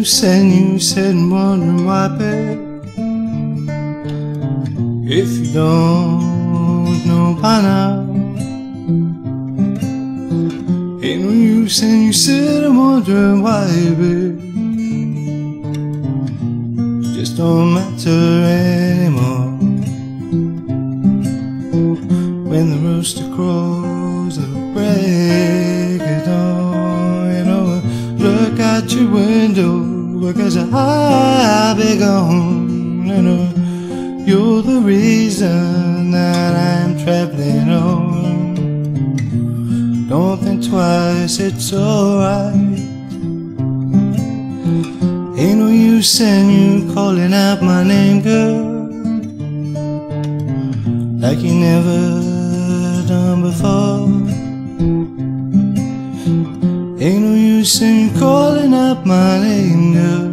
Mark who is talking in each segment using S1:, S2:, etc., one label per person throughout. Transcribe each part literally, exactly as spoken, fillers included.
S1: said, you said, wondering why, babe. If you don't know by now, ain't no use in you sitting wondering why, babe. Just don't matter anymore. When the rooster crows at the break of dawn, you know, look out your window because I'll be gone. You know, you're the reason that I'm traveling on. Don't think twice, it's alright. Ain't no use in you calling out my name, girl, like you never done before. Ain't no use in you calling out my name, girl,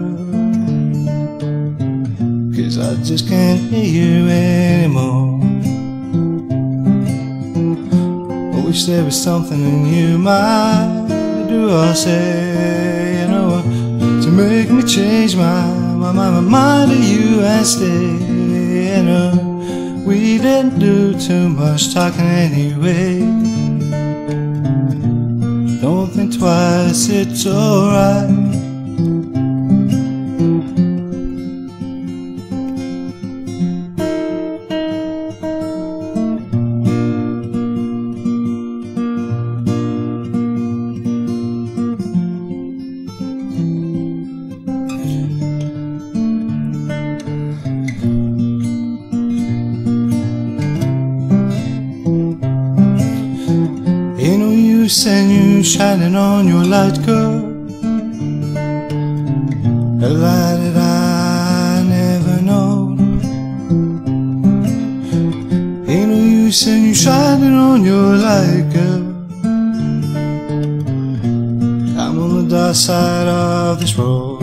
S1: 'cause I just can't hear you anymore. I wish there was something in you might do or say, you know, to make me change my, my, my, my mind to you and stay. You know, we didn't do too much talking anyway. Don't think twice, it's alright. And you shining on your light, girl, a light that I never know. Ain't no use in you shining on your light, girl. I'm on the dark side of this road,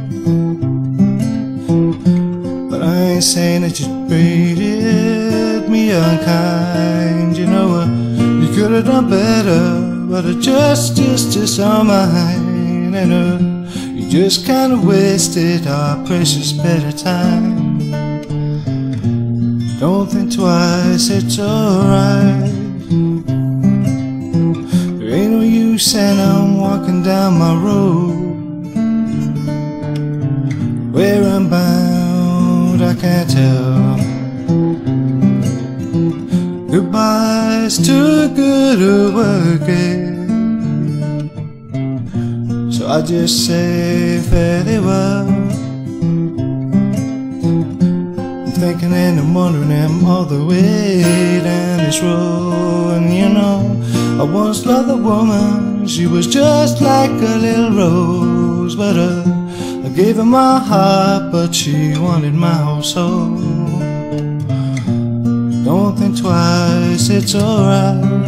S1: but I ain't saying that you treated me unkind. You know what, you could have done better, but I just, just, just on mine. And uh, you just kinda wasted our precious better time. Don't think twice, it's alright. There ain't no use and I'm walking down my road. Where I'm bound, I can't tell. Goodbye's too good a working, so I just say fairly well. I'm thinking and I'm wondering, I'm all the way down this road. And you know, I once loved a woman, she was just like a little rose. But uh, I gave her my heart, but she wanted my whole soul. Don't think twice, it's alright.